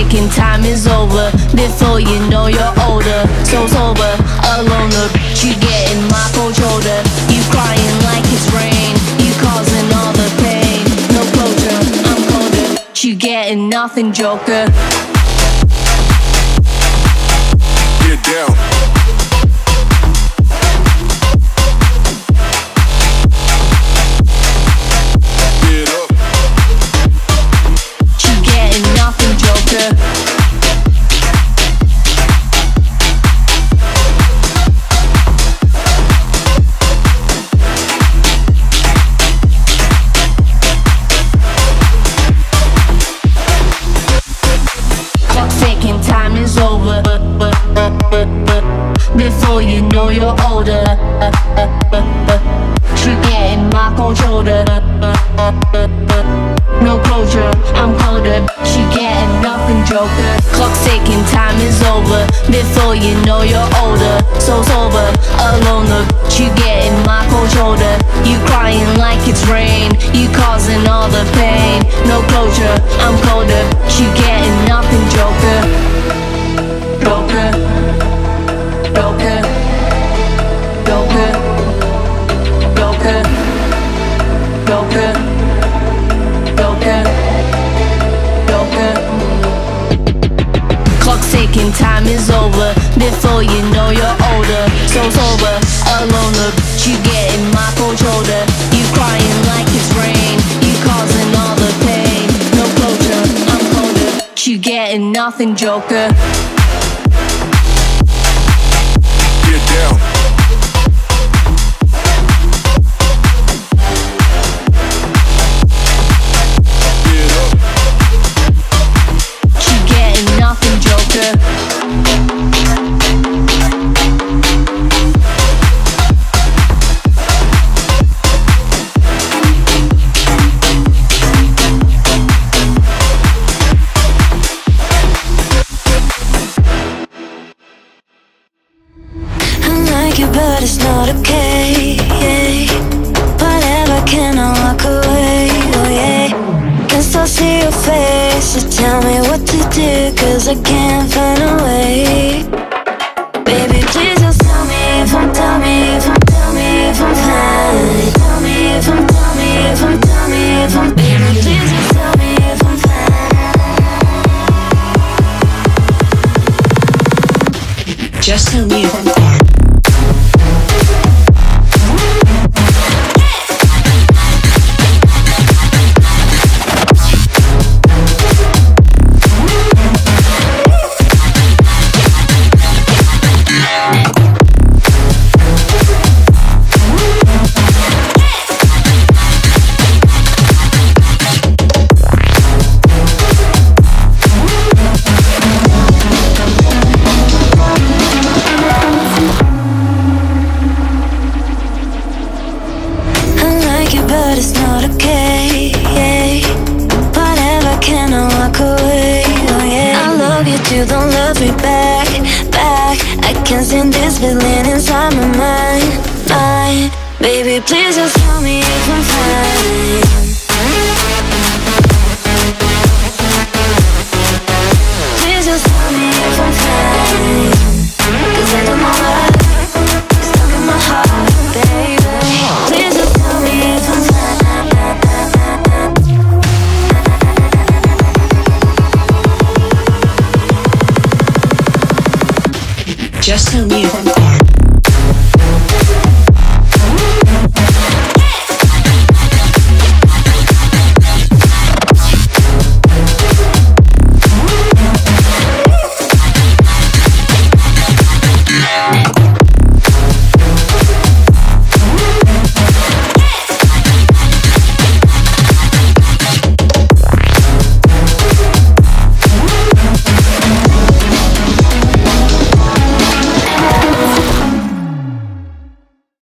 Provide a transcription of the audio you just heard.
ticking, time is over. Before you know you're older. So sober, alone, you getting my cold shoulder. You crying like it's rain, you causing all the pain. No closure, I'm colder. You getting nothing, joker. Get down. Time is over. Before you know you're older. You getting my cold shoulder. No closure, I'm colder. You getting nothing, joker. Clock's ticking, time is over. Before you know you're older. So sober, alone, you getting my cold shoulder. You crying like it's rain, you causing all the pain. No closure, I'm colder. You getting nothing, joker. Joker, joker, joker, joker, joker, joker, joker. Clock's ticking, time is over. Before you know you're older. So sober, alone, you getting my cold shoulder. You crying like it's rain, you causing all the pain. No closure, I'm colder. You getting nothing, joker. Get down. Get up. You getting nothing, joker. But it's not okay, yeah. Whatever, can I walk away, oh yeah. Can still see your face, so tell me what to do, cause I can't find a way. Baby, please just tell me if I'm, tell me if I'm, tell me if I'm fine. Tell me if I'm, tell me if I'm, tell me if I'm. Baby, please just tell me if I'm fine. Just tell me if I'm fine. But it's not okay, yeah. Whatever, can I walk away, oh yeah. I love you too, don't love me back, back. I can't stand this feeling inside my mind. Baby, please just tell me if I'm fine. Please just tell me if I'm fine, cause I don't know why it's stuck in my heart, baby. Please just tell me if I'm fine. Just tell me if I'm fine.